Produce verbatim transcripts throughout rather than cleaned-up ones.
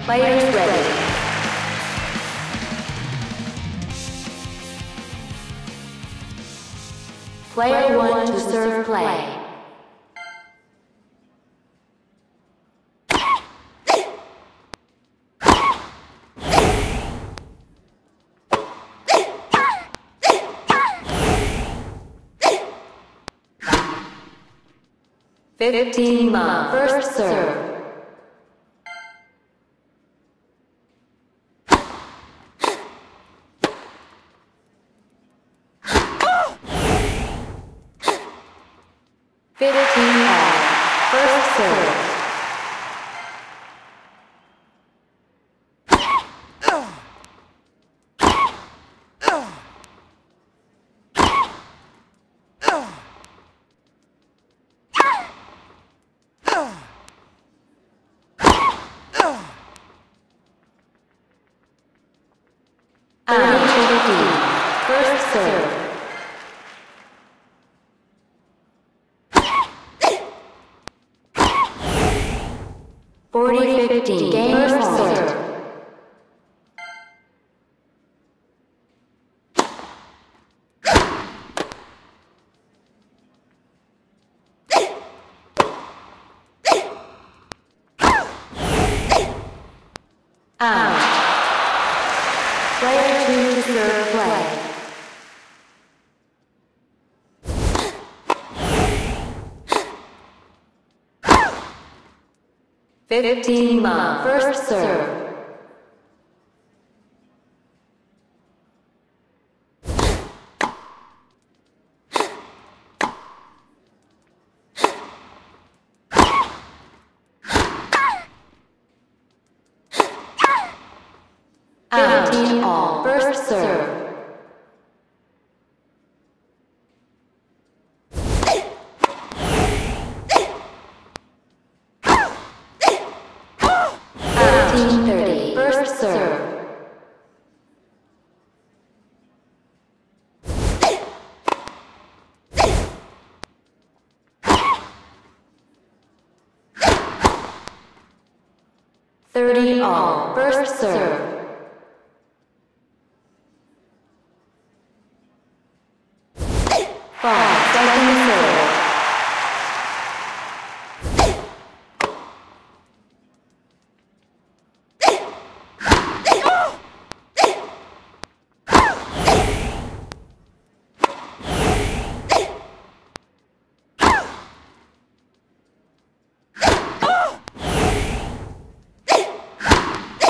Players ready. Player one to serve play. Fifteen ma, first serve. Fifteen all, first serve. First serve. Forty fifteen. Game first serve. Out. Player two to serve play. Fifteen ma, first serve. Fifteen all, first serve. Fifteen thirty, first serve. Thirty all, first serve. Five, second serve.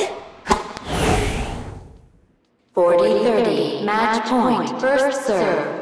Forty thirty, match point, first serve.